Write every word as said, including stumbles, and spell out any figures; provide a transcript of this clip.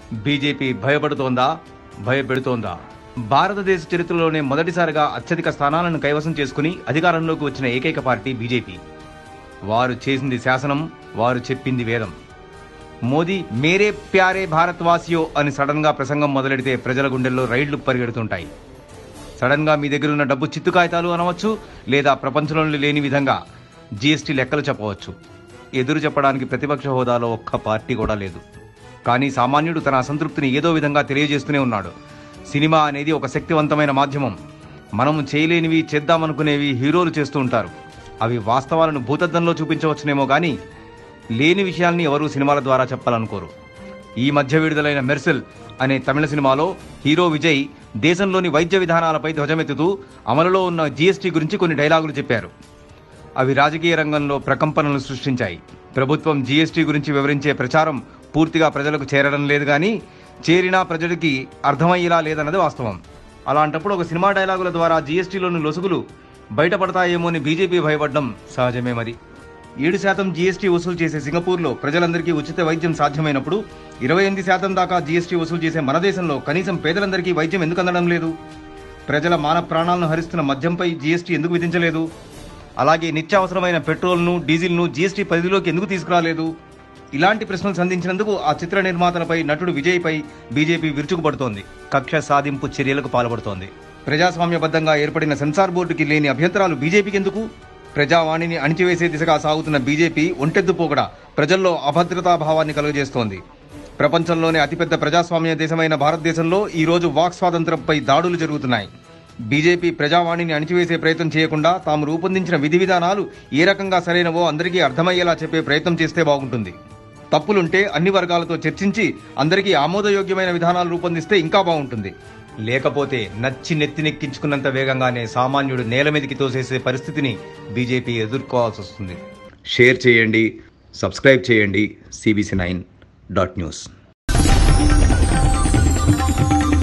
BJP భయపడుతోందా, భయపెడుతోందా? భారతదేశ చరిత్రలోనే మొదటిసారిగా అత్యధిక స్థానాలను కైవసం చేసుకుని అధికారంలోకి వచ్చిన ఏకైక పార్టీ బీజేపీ. వారు చేసింది శాసనం, వారు చెప్పింది వేదం. మోదీ మేరే ప్యారే భారత్ వాసియో అని సడన్ గా ప్రసంగం మొదలెడితే ప్రజల గుండెల్లో రైళ్లు పరిగెడుతుంటాయి. సడన్ గా మీ దగ్గర ఉన్న డబ్బు చిత్తు కాగితాలు అనవచ్చు, లేదా ప్రపంచంలో లేని విధంగా జీఎస్టీ లెక్కలు చెప్పవచ్చు. ఎదురు చెప్పడానికి ప్రతిపక్ష హోదాలో ఒక్క పార్టీ కూడా లేదు. కానీ సామాన్యుడు తన అసంతృప్తిని ఏదో విధంగా తెలియజేస్తూనే ఉన్నాడు. సినిమా అనేది ఒక శక్తివంతమైన మాధ్యమం. మనం చేయలేనివి చేద్దామనుకునేవి హీరోలు చేస్తూ ఉంటారు. అవి వాస్తవాలను భూతద్దంలో చూపించవచ్చునేమో కానీ లేని విషయాల్ని ఎవరూ సినిమాల ద్వారా చెప్పాలనుకోరు. ఈ మధ్య విడుదలైన మెర్సెల్ అనే తమిళ సినిమాలో హీరో విజయ్ దేశంలోని వైద్య విధానాలపై ధ్వజమెత్తుతూ అమలులో ఉన్న జీఎస్టీ గురించి కొన్ని డైలాగులు చెప్పారు. అవి రాజకీయ రంగంలో ప్రకంపనలు సృష్టించాయి. ప్రభుత్వం జీఎస్టీ గురించి వివరించే ప్రచారం పూర్తిగా ప్రజలకు చేరడం లేదు, కానీ చేరినా ప్రజలకి అర్థమయ్యేలా లేదన్నది వాస్తవం. అలాంటప్పుడు ఒక సినిమా డైలాగుల ద్వారా జీఎస్టీలోని లొసుగులు బయటపడతాయేమో అని బీజేపీ భయపడడం సహజమే. మరి ఏడు శాతం జీఎస్టీ వసూలు చేసే సింగపూర్లో ప్రజలందరికీ ఉచిత వైద్యం సాధ్యమైనప్పుడు ఇరవై ఎనిమిది శాతం దాకా జీఎస్టీ వసూలు చేసే మన దేశంలో కనీసం పేదలందరికీ వైద్యం ఎందుకు అందడం లేదు? ప్రజల మాన ప్రాణాలను హరిస్తున్న మద్యంపై జీఎస్టీ ఎందుకు విధించలేదు? అలాగే నిత్యావసరమైన పెట్రోల్ను, డీజిల్ను జీఎస్టీ పరిధిలోకి ఎందుకు తీసుకురాలేదు? ఇలాంటి ప్రశ్నలు సంధించినందుకు ఆ చిత్ర నిర్మాతలపై, నటుడు విజయ్పై బీజేపీ విరుచుకుపడుతోంది. కక్ష సాధింపు చర్యలకు పాల్పడుతోంది. ప్రజాస్వామ్యబద్ధంగా ఏర్పడిన సెన్సార్ బోర్డుకి లేని అభ్యంతరాలు బీజేపీకి ఎందుకు? ప్రజావాణిని అణిచివేసే దిశగా సాగుతున్న బీజేపీ ఒంటెద్దు పోకడ ప్రజల్లో అభద్రతా భావాన్ని కలుగజేస్తోంది. ప్రపంచంలోనే అతిపెద్ద ప్రజాస్వామ్య దేశమైన భారతదేశంలో ఈ రోజు వాక్ స్వాతంత్ర్యంపై దాడులు జరుగుతున్నాయి. బీజేపీ ప్రజావాణిని అణిచివేసే ప్రయత్నం చేయకుండా తాము రూపొందించిన విధి విధానాలు ఏ రకంగా సరైనవో అందరికీ అర్థమయ్యేలా చెప్పే ప్రయత్నం చేస్తే బాగుంటుంది. తప్పులుంటే అన్ని వర్గాలతో చర్చించి అందరికీ ఆమోదయోగ్యమైన విధానాలు రూపొందిస్తే ఇంకా బాగుంటుంది. లేకపోతే నచ్చి నెత్తినెక్కించుకున్నంత వేగంగానే సామాన్యుడు నేల మీదకి తోసేసే పరిస్థితిని బీజేపీ ఎదుర్కోవాల్సి వస్తుంది. షేర్ చేయండి, సబ్స్క్రైబ్ చేయండి. CBC nine dot news.